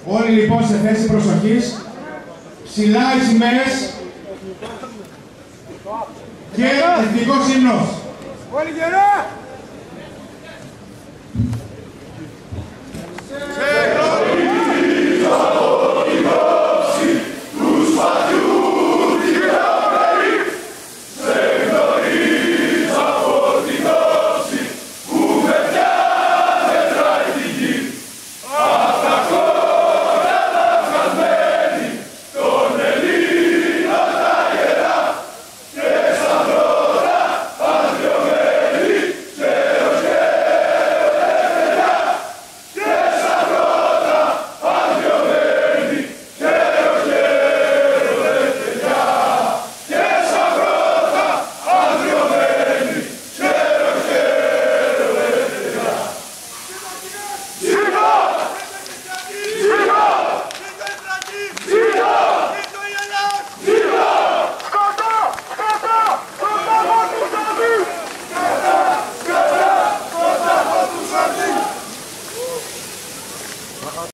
Όλοι λοιπόν σε θέση προσοχής, ψηλά οι σημαίες και Εθνικός Ύμνος. Όλοι γερά!